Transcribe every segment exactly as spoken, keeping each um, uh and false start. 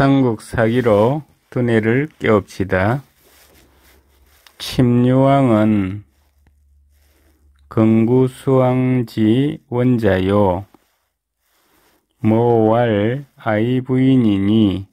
삼국 사기로 두뇌를 깨웁시다. 침류왕은 금구수왕지 원자요. 모왈 아이 부인이니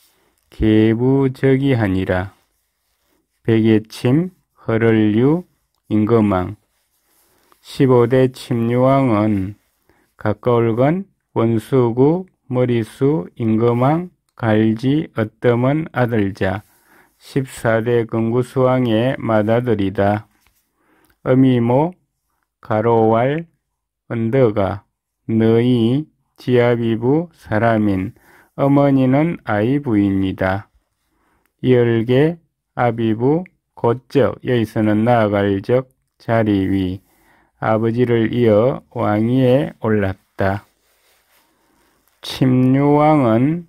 계부적이하니라. 백예침 허를류 임금왕. 십오 대 침류왕은 가까울건 원수구 머리수 임금왕 갈지 어떠먼 아들자. 십사 대 금구수왕의 맏아들이다. 어미모 가로왈 언더가 너희 지아비부 사람인. 어머니는 아이 부인이다. 이열계 아비부 곧적 여기서는 나아갈 적 자리 위. 아버지를 이어 왕위에 올랐다. 침류왕은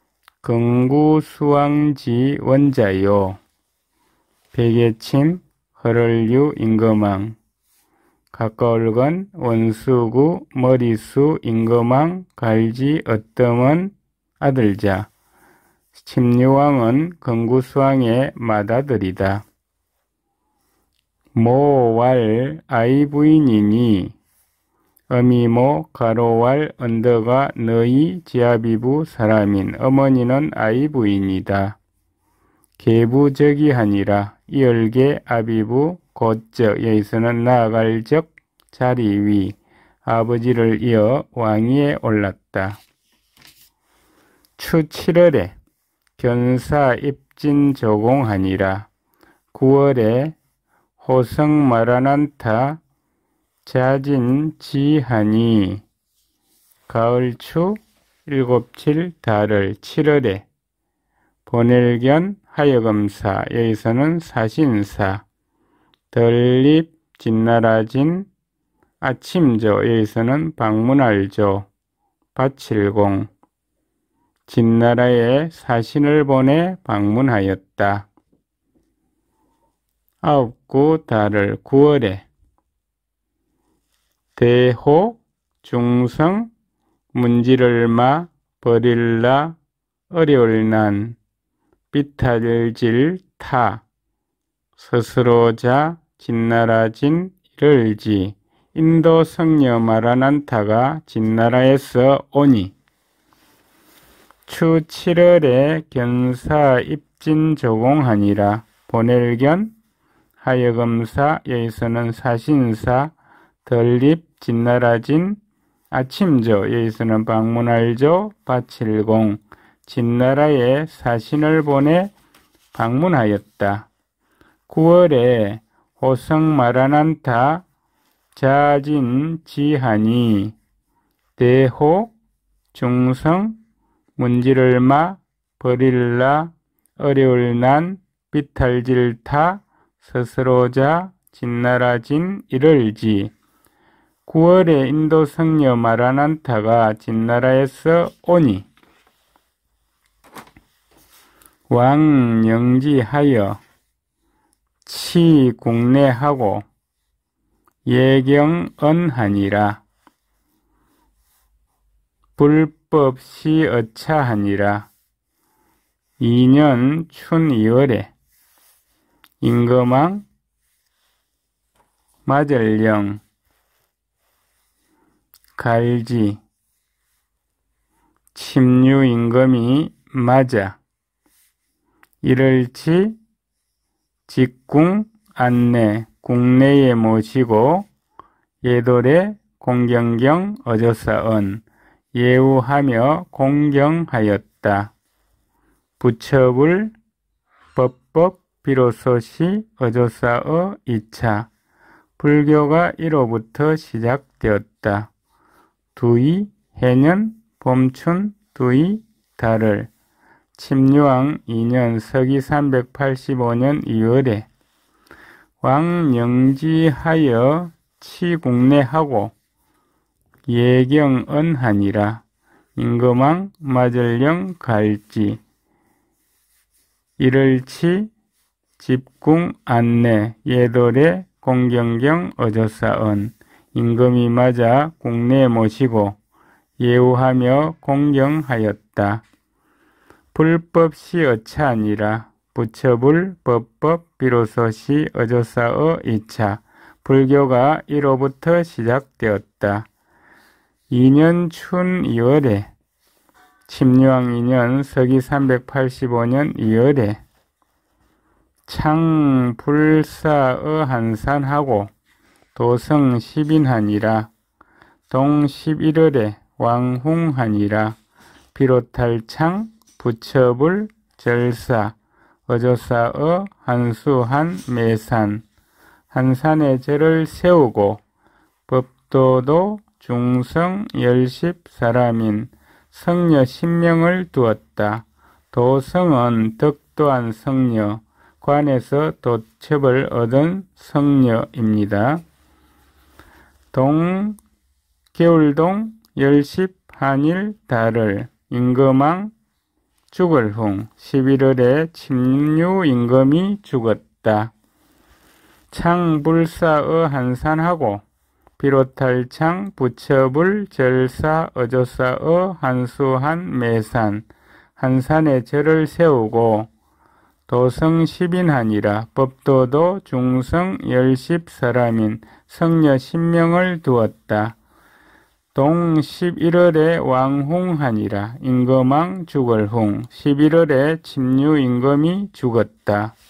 금구수왕지 원자요. 백예침 허를류 임금왕. 가까울건 원수구 머리수 임금왕 갈지 어떠먼 아들자. 침류왕은 금구수왕의 맏아들이다. 모왈 아이 부인이니 어미모 가로왈 언더가 너희 지아비부 사람인. 어머니는 아이 부인이다. 계부적이하니라. 이열계 아비부 곧적 여기서는 나아갈 적 자리 위. 아버지를 이어 왕위에 올랐다. 추 칠월에 견사 입진 조공하니라. 구월에 호성 마라난타 자진 지하니. 가을추 일곱칠 달을 칠월에 보낼견 하여금사 여기서는 사신사. 덜립 진나라진 아침조 여기서는 방문할조. 바칠공. 진나라에 사신을 보내 방문하였다. 아홉구 달을 구월에 대호 중성 문지를마 버릴라 어려울난 비탈질 타 스스로자 진나라진 이를지. 인도 성녀 마라난타가 진나라에서 오니. 추 칠월에 견사 입진 조공하니라. 보낼견 하여금사 여기서는 사신사. 덜립 진나라진 아침조 여기서는 방문할조. 바칠공. 진나라에 사신을 보내 방문하였다. 구월에 호성 마라난타 자진 지하니. 대호 중성 문지를마 버릴라 어려울난 비탈질타 스스로자 진나라진 이를지. 구월에 인도 성녀 마라난타가 진나라에서 오니. 왕 영지하여 치 국내하고 예경언하니라. 불법 시어차하니라. 이 년 춘 이월에 임금왕 마절령 갈지 침류 임금이 맞아. 이를치 직궁 안내 국내에 모시고 예돌에 공경경 어조사언 예우하며 공경하였다. 부처불 법법 비로소시 어조사의 이 차. 불교가 이로부터 시작되었다. 두이 해년 봄춘 두이 달을 침류왕 이 년 서기 삼백팔십오 년 이월에 왕 영지하여 치국내하고 예경언하니라. 임금왕 마절령 갈지. 이를치 집궁 안내 예돌에 공경경 어조사언. 임금이 맞아 국내에 모시고 예우하며 공경하였다. 불법시 어차니라. 부처불 법법 비로소시 어조사어 이차. 불교가 이로부터 시작되었다. 이 년 춘 이월에 침유왕 이 년 서기 삼백팔십오 년 이월에 창 불사어 한산하고 도성 십인하니라. 동 십일월에 왕홍하니라. 비롯할 창 부처불 절사 어조사어 한수한 매산 한산에 절을 세우고 법도도 중성 열십 사람인 성녀 십명을 두었다. 도성은 덕도한 성녀, 관에서 도첩을 얻은 성녀입니다. 동, 겨울동 열십 한일 달을 임금왕 죽을 후 십일월에 침유 임금이 죽었다. 창불사어 한산하고 비롯할 창 부처불 절사 어조사어 한수한 매산 한산에 절을 세우고 도성 십인하니라. 법도도 중성 열십 사람인 성녀 십명을 두었다. 동 십일월에 왕홍하니라. 임금왕 죽을 후 십일월에 침유 임금이 죽었다.